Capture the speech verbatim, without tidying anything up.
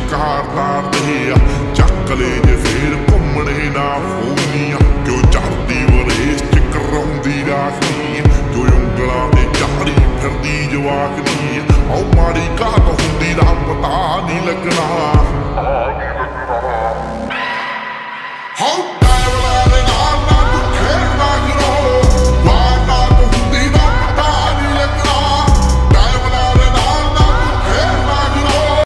ਕਾਰ ਤਾਰਦੇ ਆ ਚੱਕ ਲੈ ਜੇ ਫੇਰ ਘੁੰਮਣੇ ਨਾ ਫੋਨੀਆਂ ਕਿਉਂ ਚੜਦੀ ਵਰੇਸ ਚ ਕਰਾਉਂਦੀ ਰਾਖੀ ਜੋ ਉਂਗਲਾਂ ਤੇ ਚਾੜੀ ਫਿਰਦੀ ਜਵਾਕਨੀ ਉਹ ਮਾੜੀ ਘਾਟ ਹੁੰਦੀ ਦਾ ਪਤਾ ਨਹੀਂ ਲੱਗਣਾ।